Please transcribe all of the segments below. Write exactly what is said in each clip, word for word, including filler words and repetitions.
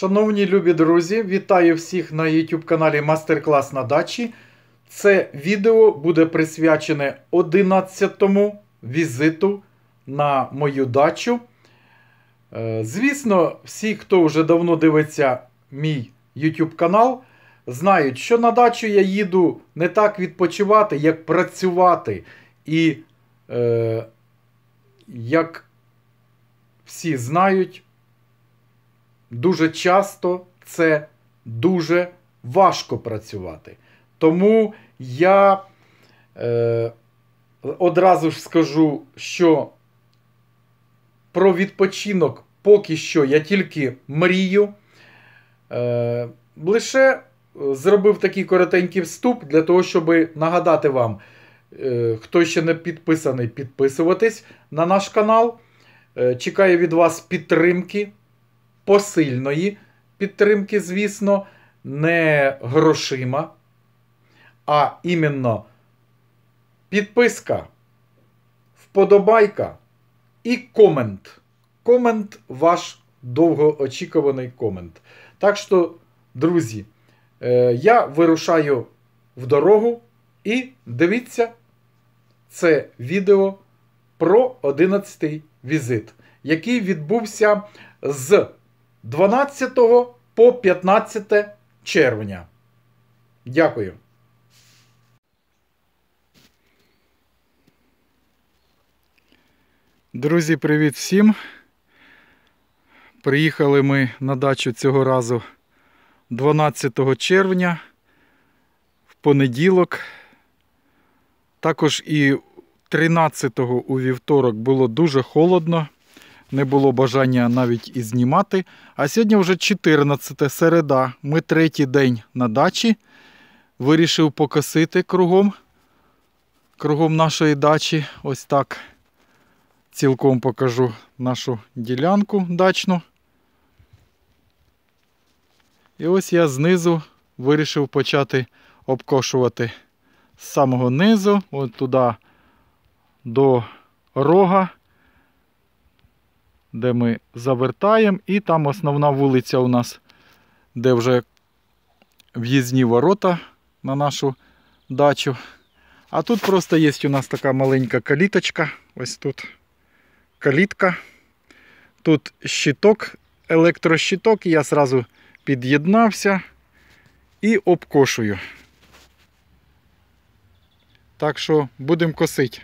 Шановні любі друзі, вітаю всіх на YouTube каналі Мастер-клас на дачі. Це відео буде присвячене одинадцятому візиту на мою дачу. Звісно, всі, хто вже давно дивиться мій YouTube канал, знають, що на дачу я їду не так відпочивати, як працювати. І, е, як всі знають, дуже часто це дуже важко працювати. Тому я е, одразу ж скажу, що про відпочинок поки що я тільки мрію. Е, лише зробив такий коротенький вступ для того, щоб нагадати вам, е, хто ще не підписаний, підписуватись на наш канал. Е, чекаю від вас підтримки. Посильної підтримки, звісно, не грошима, а іменно підписка, вподобайка і комент. Комент ваш довгоочікуваний комент. Так що, друзі, я вирушаю в дорогу і дивіться це відео про одинадцятий візит, який відбувся з дванадцятого по п'ятнадцяте червня. Дякую. Друзі, привіт всім. Приїхали ми на дачу цього разу дванадцятого червня, в понеділок. Також і тринадцятого у вівторок було дуже холодно. Не було бажання навіть і знімати. А сьогодні вже чотирнадцяте, середа. Ми третій день на дачі. Вирішив покосити кругом. Кругом нашої дачі. Ось так. Цілком покажу нашу ділянку дачну. І ось я знизу вирішив почати обкошувати. З самого низу, от туди до рога, де ми завертаємо, і там основна вулиця у нас, де вже в'їзні ворота на нашу дачу. А тут просто є у нас така маленька каліточка. Ось тут калітка. Тут щиток, електрощиток. Я одразу під'єднався і обкошую. Так що будемо косити.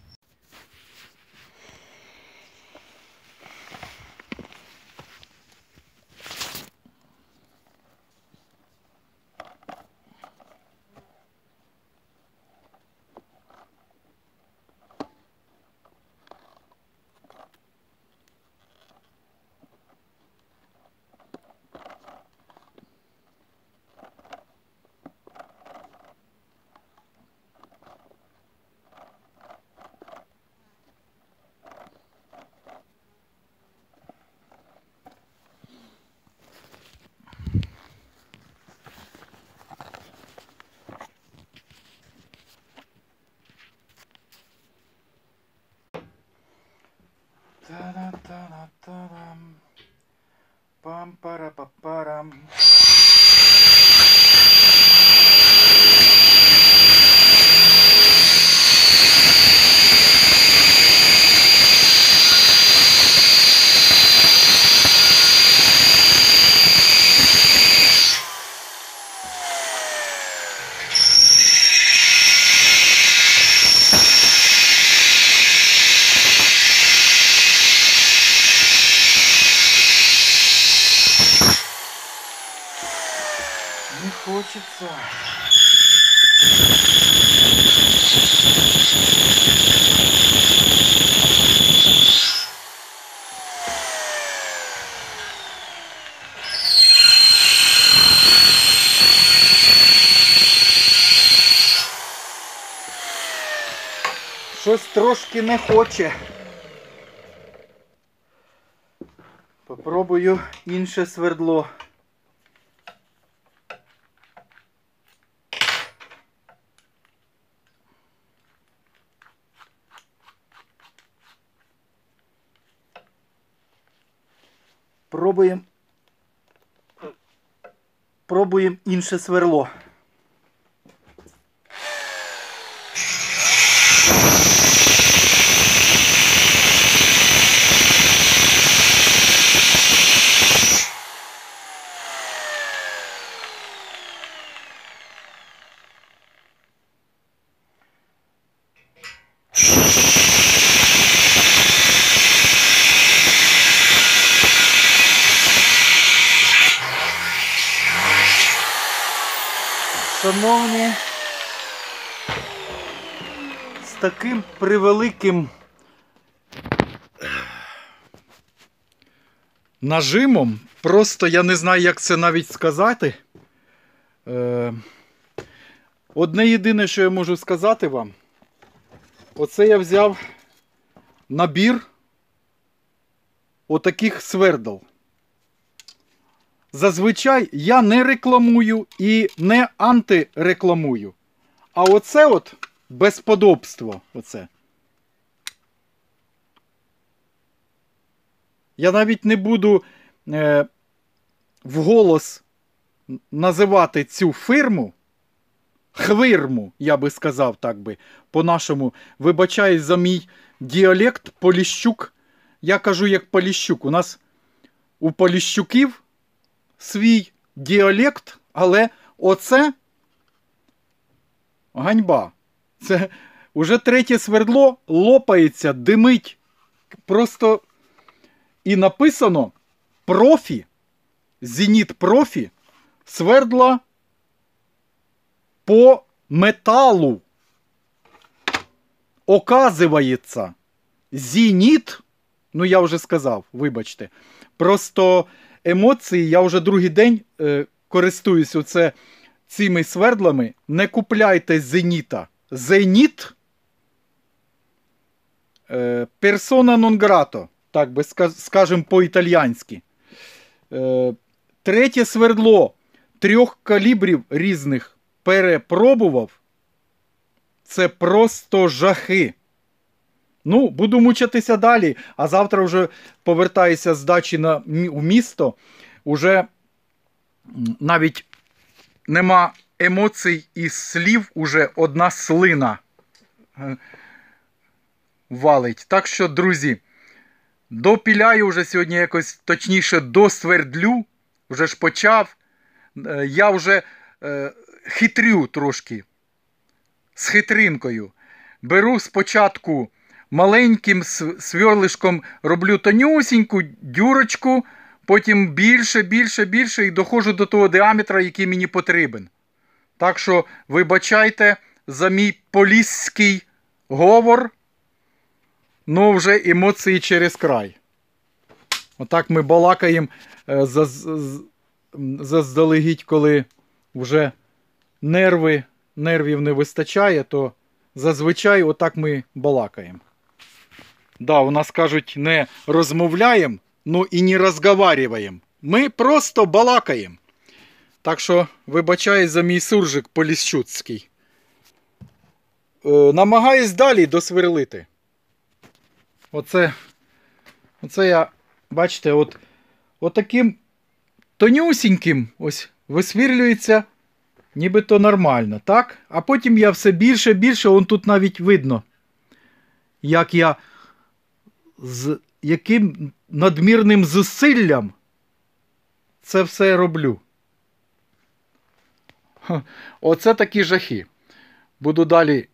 Та-да-та-да-та-дам. Пам-пара-па-парам. Не хочется. Щось трошки не хоче. Попробую інше свердло. Пробуємо пробуємо інше сверло. Шановні, з таким превеликим нажимом, просто я не знаю, як це навіть сказати. Е, Одне єдине, що я можу сказати вам, оце я взяв набір отаких свердл. Зазвичай я не рекламую і не антирекламую. А оце от безподобство. Оце. Я навіть не буду е, вголос називати цю фірму. Хвирму, я би сказав так би, по-нашому. Вибачаюсь за мій діалект Поліщук. Я кажу як Поліщук. У нас у Поліщуків свій діалект, але оце ганьба. Це уже третє свердло лопається, димить. Просто і написано профі, Зеніт профі, свердла по металу. Оказывается, Зеніт, ну я вже сказав, вибачте, просто емоції, я вже другий день е, користуюсь оце, цими свердлами. Не купляйте Зеніта. Зеніт е, персона нон грато, так би скажемо по-італійськи. Е, третє свердло трьох калібрів різних перепробував. Це просто жахи. Ну, буду мучитися далі, а завтра вже повертаюся з дачі на, у місто. Уже навіть нема емоцій і слів, уже одна слина валить. Так що, друзі, допіляю вже сьогодні якось, точніше, досвердлю. Вже ж почав. Я вже е, хитрю трошки. З хитринкою. Беру спочатку маленьким сверлишком, роблю тонюсіньку дюрочку, потім більше, більше, більше і доходжу до того діаметра, який мені потрібен. Так що, вибачайте за мій поліський говор, ну вже емоції через край. Отак ми балакаємо е, заздалегідь, коли вже нерви, нервів не вистачає, то зазвичай отак ми балакаємо. Да, у нас кажуть, не розмовляємо, ну і не розговарюємо. Ми просто балакаємо. Так що, вибачаю за мій суржик поліщуцький. Е, намагаюсь далі досверлити. Оце, оце я, бачите, от, от таким тонюсіньким ось висвірлюється, нібито нормально, так? А потім я все більше, більше, он тут навіть видно, як я з яким надмірним зусиллям це все роблю. Оце такі жахи. Буду далі.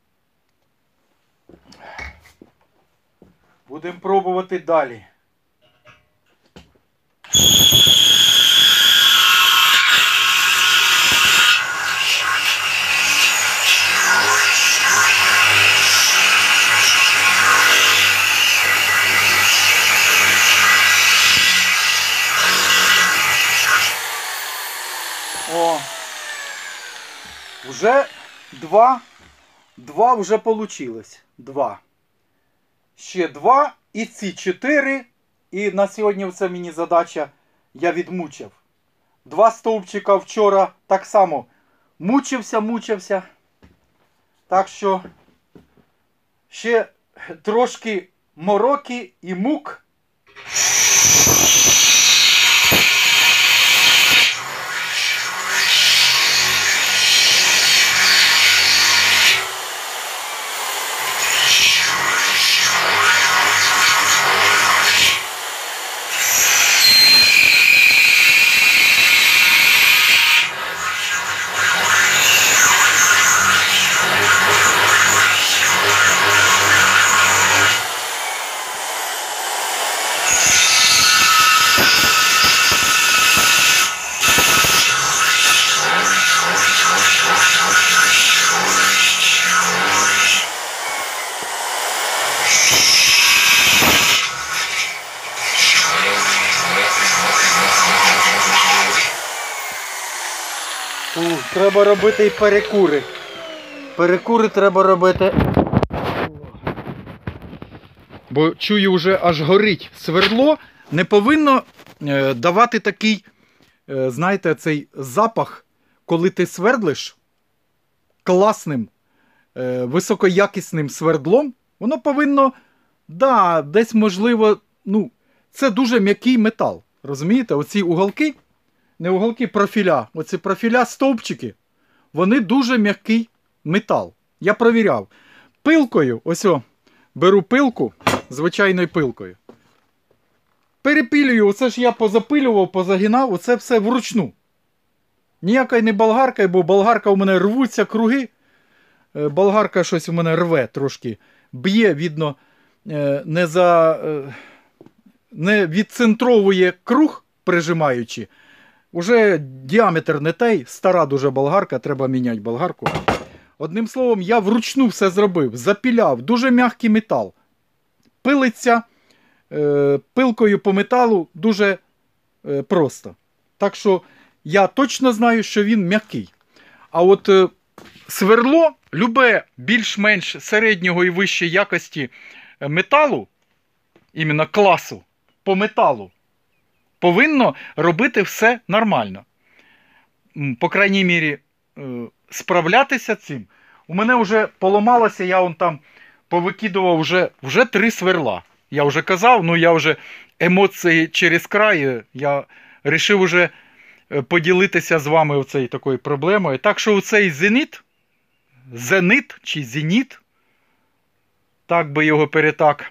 Будемо пробувати далі. О, вже два, два вже получилось. Два. Ще два і ці чотири. І на сьогодні це мені задача, я відмучив. Два стовпчика вчора так само мучився, мучився. Так що ще трошки мороки і мук. треба робити і перекури. Перекури треба робити. Бо чую, вже аж горить свердло. Не повинно е, давати такий, е, знаєте, цей запах, коли ти свердлиш класним, е, високоякісним свердлом. Воно повинно, да, десь можливо, ну, це дуже м'який метал. Розумієте? Оці уголки, не уголки, профіля. Оці профіля, стовпчики, вони дуже м'який метал. Я провіряв. Пилкою, ось о, беру пилку, звичайною пилкою. Перепилюю, оце ж я позапилював, позагинав, оце все вручну. Ніякої не болгарка, бо болгарка у мене рвуться круги. Болгарка щось у мене рве трошки. Б'є, видно, не за... не відцентровує круг, прижимаючи. Уже діаметр не той, стара дуже болгарка, треба міняти болгарку. Одним словом, я вручну все зробив, запіляв, дуже м'який метал. Пилиться е, пилкою по металу дуже е, просто. Так що я точно знаю, що він м'який. А от е, сверло, любе більш-менш середнього і вищої якості металу, іменно класу, по металу, повинно робити все нормально. По крайній мірі, справлятися цим. У мене вже поламалося, я вон там повикидував вже, вже три сверла. Я вже казав, ну я вже емоції через край, я вирішив вже поділитися з вами оцею такою проблемою. Так що оцей зеніт, зенит чи зеніт, так би його перетак,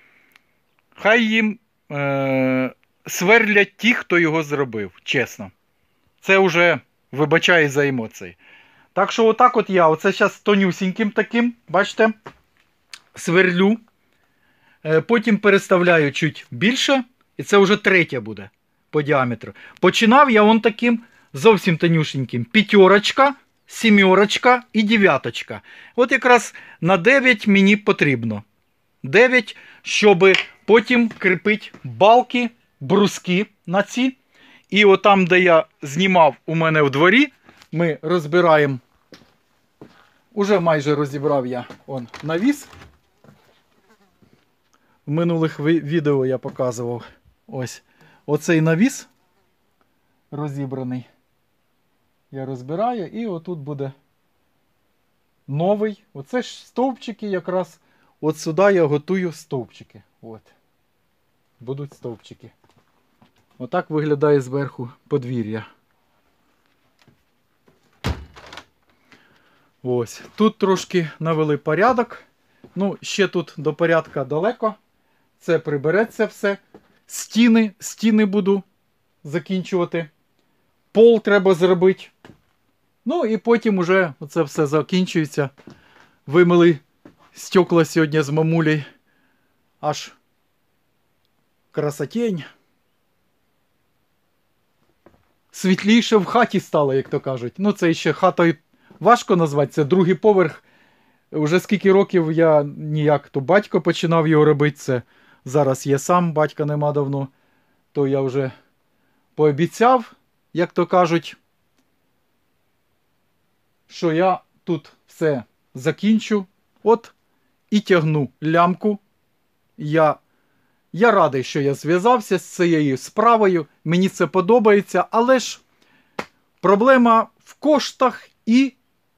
хай їм е- сверлять ті, хто його зробив, чесно. Це вже вибачаю за емоції. Так що отак от я, оце зараз тонюсіньким таким, бачите, сверлю. Е- потім переставляю чуть більше, і це вже третя буде по діаметру. Починав я вон таким зовсім тонюсіньким. П'ятерочка, сімерочка і дев'яточка. От якраз на дев'ять мені потрібно. дев'ять, щоб потім кріпити балки, бруски на ці. І отам, де я знімав у мене в дворі, ми розбираємо. Уже майже розібрав я он навіс. В минулих відео я показував ось оцей навіс розібраний. Я розбираю і отут буде новий. Оце ж стовпчики якраз. От сюди я готую стовпчики. От. Будуть стовпчики. Отак виглядає зверху подвір'я. Ось. Тут трошки навели порядок. Ну, ще тут до порядка далеко. Це прибереться все. Стіни, стіни буду закінчувати. Пол треба зробити. Ну і потім уже це все закінчується. Вимили стекла сьогодні з мамулею. Аж красотень. Світліше в хаті стало, як то кажуть. Ну, це ще хатою важко назвати, це другий поверх. Уже скільки років я ніяк, то батько починав його робити, це зараз є сам, батька нема давно. То я вже пообіцяв, як то кажуть, що я тут все закінчу. От і тягну лямку. Я Я радий, що я зв'язався з цією справою, мені це подобається, але ж проблема в коштах і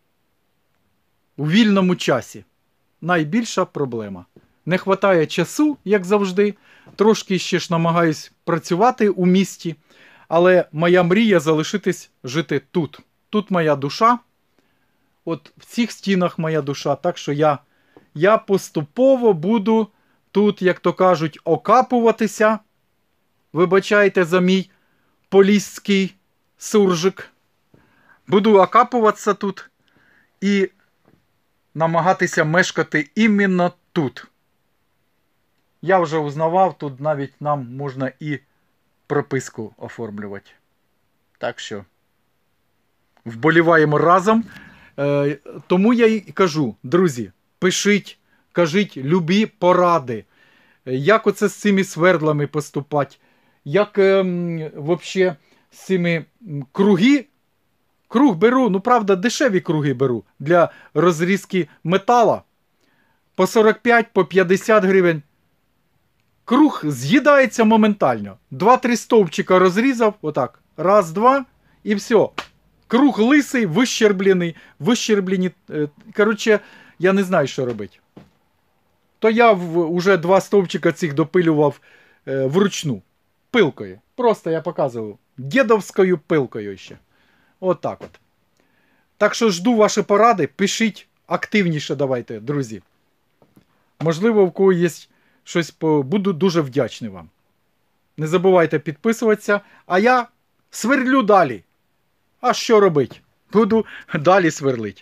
у вільному часі. Найбільша проблема. Не вистачає часу, як завжди, трошки ще ж намагаюсь працювати у місті, але моя мрія залишитись жити тут. Тут моя душа, от в цих стінах моя душа, так що я, я поступово буду тут, як то кажуть, окапуватися. Вибачайте за мій поліський суржик. Буду окапуватися тут і намагатися мешкати іменно тут. Я вже узнавав, тут навіть нам можна і прописку оформлювати. Так що вболіваємо разом. Е, тому я і кажу, друзі, пишіть, кажіть любі поради. Як оце з цими свердлами поступати? Як е, взагалі з цими круги Круг беру, ну правда, дешеві круги беру для розрізки метала. По сорок п'ять, по п'ятдесят гривень. Круг з'їдається моментально. Два-три стовпчика розрізав, отак. Раз, два, і все. Круг лисий, вищерблений, вищерблені. Коротше, я не знаю, що робити. То я вже два стовпчика цих допилював е, вручну. Пилкою. Просто я показував. Дєдовською пилкою ще. Отак от, от. Так що жду ваші поради. Пишіть активніше давайте, друзі. Можливо, в кого є щось, по... буду дуже вдячний вам. Не забувайте підписуватися. А я сверлю далі. А що робити? Буду далі сверлити.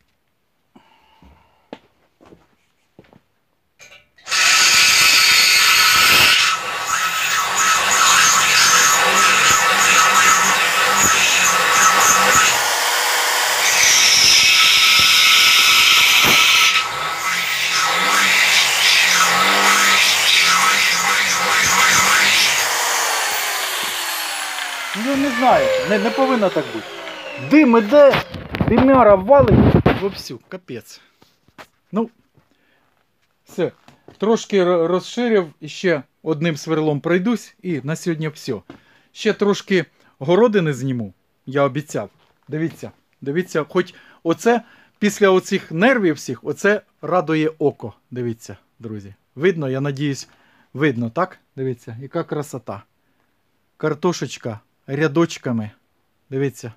Ну, не знаю, не, не повинно так бути. Дим іде, димяра валить вовсю, капець. Ну, все. Трошки розширив, і ще одним сверлом пройдусь, і на сьогодні все. Ще трошки городини зніму, я обіцяв. Дивіться, дивіться, хоч оце, після оцих нервів всіх, оце радує око. Дивіться, друзі. Видно, я надіюсь, видно, так? Дивіться, яка красота. Картошечка рядочками. Дивіться.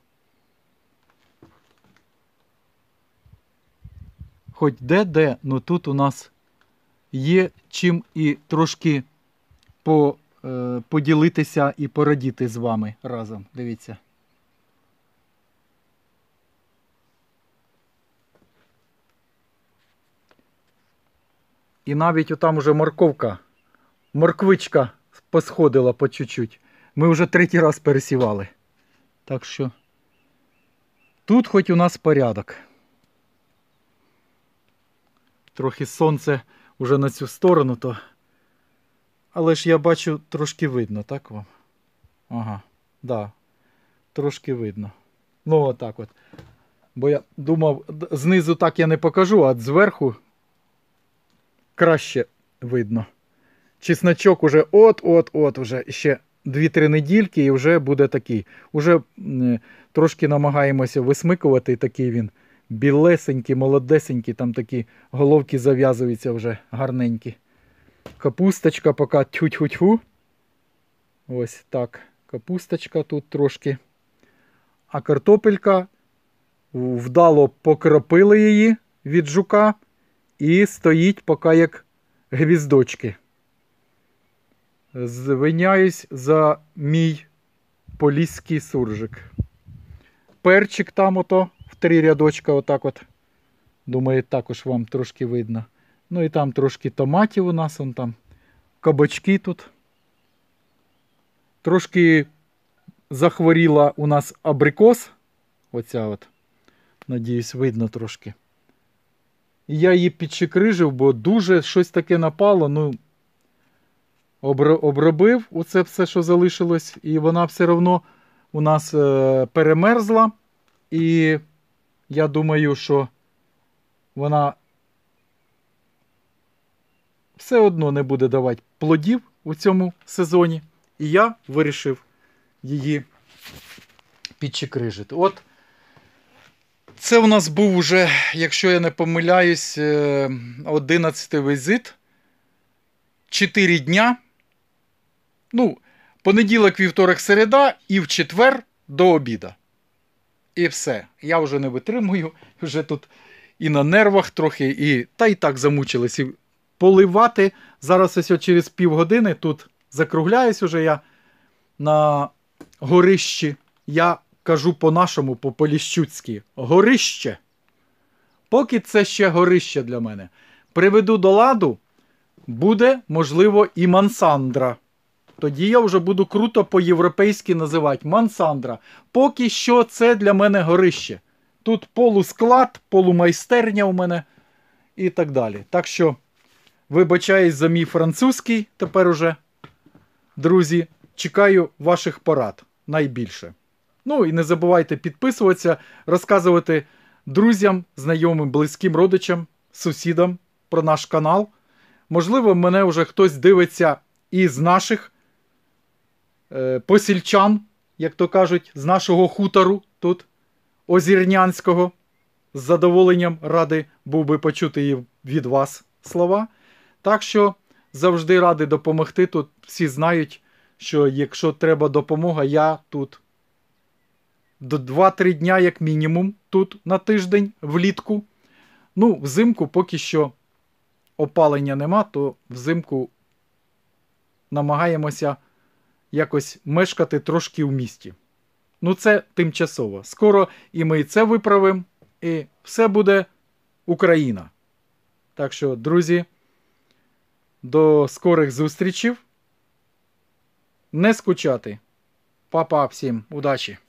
Хоч де-де, ну тут у нас є чим і трошки по, е, поділитися і порадіти з вами разом. Дивіться. І навіть отам уже морковка, морквичка посходила по чуть-чуть. Ми вже третій раз пересівали. Так що тут хоч у нас порядок. Трохи сонце вже на цю сторону, то... Але ж я бачу, трошки видно, так вам? Ага, да, трошки видно. Ну, отак от. Бо я думав, знизу так я не покажу, а зверху краще видно. Чесночок уже от-от-от уже ще дві-три недільки і вже буде такий. Уже е, трошки намагаємося висмикувати, такий він білесенький, молодесенький, там такі головки зав'язуються вже гарненькі. Капусточка поки тьфу-тьфу-тьфу. Ось так. Капусточка тут трошки. А картопелька, вдало покропили її від жука і стоїть поки як гвіздочки. Звиняюсь за мій поліський суржик. Перчик там ото, в три рядочка отак от. Думаю, також вам трошки видно. Ну і там трошки томатів у нас, вон там кабачки тут. Трошки захворіла у нас абрикос. Оця от. Надіюсь, видно трошки. І я її підчикрижив, бо дуже щось таке напало, ну... Обробив оце все, що залишилось, і вона все одно у нас е, перемерзла. І я думаю, що вона все одно не буде давати плодів у цьому сезоні. І я вирішив її підчикрижити. От це у нас був уже, якщо я не помиляюсь, одинадцятий візит. чотири дня. Ну, понеділок, вівторок, середа і в четвер до обіда. І все. Я вже не витримую. Вже тут і на нервах трохи, і та й так замучились. І поливати. Зараз ось через півгодини тут закругляюсь уже я на горищі. Я кажу по-нашому, по-поліщуцьки. Горище. Поки це ще горище для мене. Приведу до ладу, буде, можливо, і мансандра. Тоді я вже буду круто по-європейськи називати мансандра. Поки що це для мене горище. Тут полусклад, полумайстерня у мене і так далі. Так що, вибачаюсь за мій французький тепер уже, друзі. Чекаю ваших порад найбільше. Ну і не забувайте підписуватися, розказувати друзям, знайомим, близьким родичам, сусідам про наш канал. Можливо, мене вже хтось дивиться із наших е, посільчан, як то кажуть, з нашого хутору тут, Озірнянського. З задоволенням радий був би почути і від вас слова. Так що завжди радий допомогти. Тут всі знають, що якщо треба допомога, я тут до два-три дня, як мінімум, тут на тиждень, влітку. Ну, взимку поки що опалення нема, то взимку намагаємося якось мешкати трошки в місті. Ну, це тимчасово. Скоро і ми це виправимо, і все буде Україна. Так що, друзі, до скорих зустрічей. Не скучати. Па-па всім. Удачі!